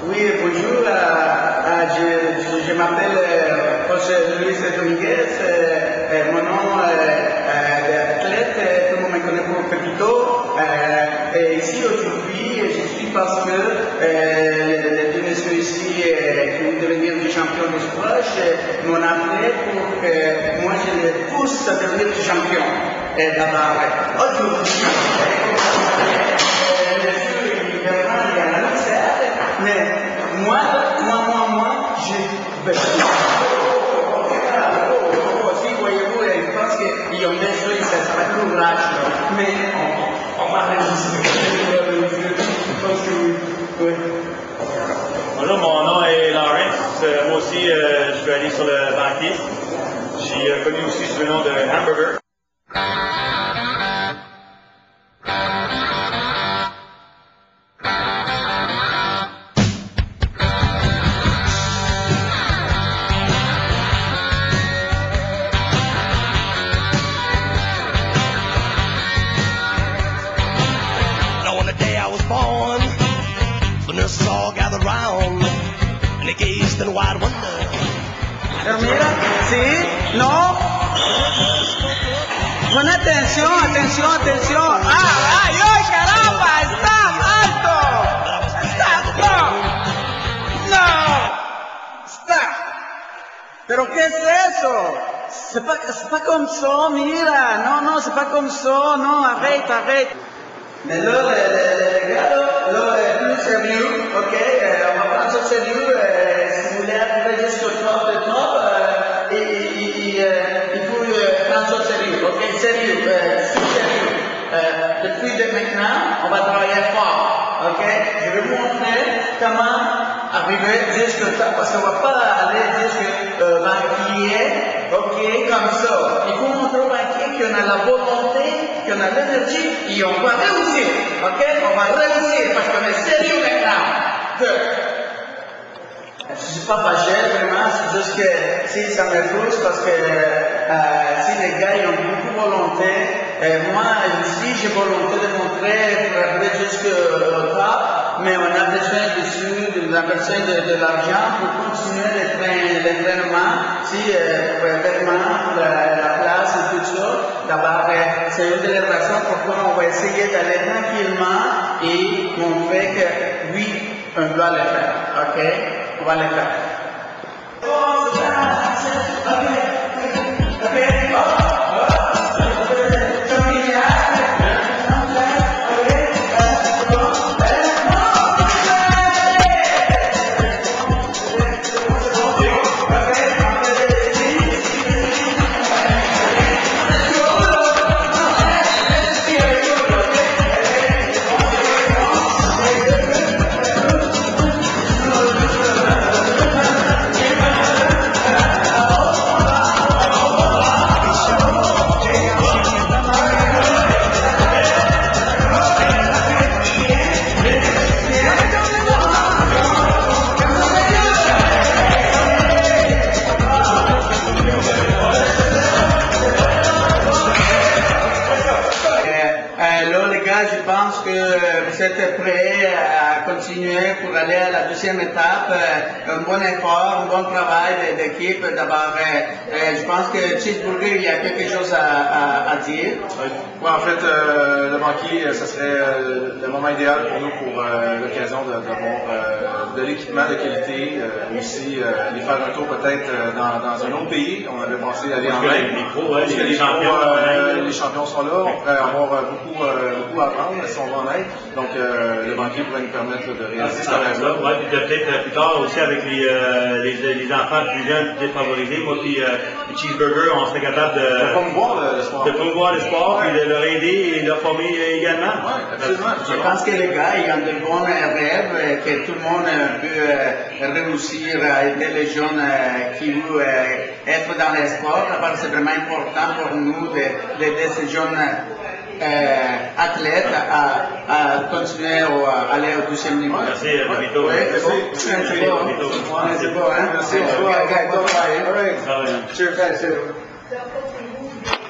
Oui, bonjour. Je m'appelle José Luis Dominguez. Mon nom d'athlète, tout le monde me connaît pour Pepito. Et ici aujourd'hui, je suis parce que les deux messieurs ici qui vont devenir des champions de squash m'ont appelé pour que moi je les pousse à devenir des champions. D'abord, aujourd'hui, mais moi, je vais. Si voyez-vous, je pense qu'ils ont besoin de ça va être l'ouvrage, mais on va réussir. Je pense que oui. Bonjour, mon nom est Lawrence. Moi aussi, je suis allé sur le banquier. J'ai connu aussi sous le nom de Hamburger. The nurses all gathered round and they gazed in wide wonder. Mira, sí, no. Pon atención, atención, atención. ¡Ay, ay, caramba! ¡Está alto! ¡Está! ¡No! ¡Está! ¿Pero qué es eso? C'est pas comme ça, mira. Non, c'est pas comme ça. Non, arrête. Mais là, les gars, là, plus sérieux, ok, on va prendre ça de sérieux, si vous voulez arriver jusqu'au top de top, il faut prendre ça de sérieux, ok, sérieux. Depuis maintenant, on va travailler fort, ok, je vais vous montrer comment arriver jusqu'au top, parce qu'on ne va pas aller jusqu'au banquier, ok, comme ça. Il faut montrer au banquier qu'on a la volonté, qu'on a l'énergie, et on va réussir, ok? On va réussir, parce qu'on est sérieux maintenant. Je ne suis pas fâché, vraiment, c'est juste que si ça me frustre, parce que si les gars ils ont beaucoup de volonté, moi ici j'ai volonté de montrer pour arriver jusqu'au top, mais on a besoin de l'argent pour continuer l'entraînement, si vraiment la place et tout ça. D'abord, c'est une des raisons pourquoi on va essayer d'aller tranquillement et montrer que oui, on doit le faire, ok? On va le faire. Je pense que vous êtes prêts à continuer pour aller à la deuxième étape. Un bon effort, un bon travail d'équipe. D'abord, je pense que Cheeseburger, il y a quelque chose à dire. Oui, en fait, le banquier, ce serait le moment idéal pour nous pour l'occasion d'avoir de l'équipement de qualité. Aussi, aller faire un tour peut-être dans un autre pays. On avait pensé aller en Inde. Les champions sont là. On pourrait avoir beaucoup à apprendre si on va en Inde. Donc, le banquier pourrait nous permettre de réaliser ce rêve-là. Oui, puis peut-être plus tard aussi avec les enfants plus jeunes, défavorisés. Moi, puis les Cheeseburger, on serait capable de promouvoir l'espoir, puis de leur aider et leur former également. Oui, absolument. Je pense que les gars, ils ont de bons rêves, que tout le monde peut réussir à aider les jeunes qui veulent être dans les sports. C'est vraiment important pour nous d'aider ces jeunes athlètes à continuer à aller au deuxième niveau. Merci, Pepito. C'est beau, hein? Merci. All right. Cheers.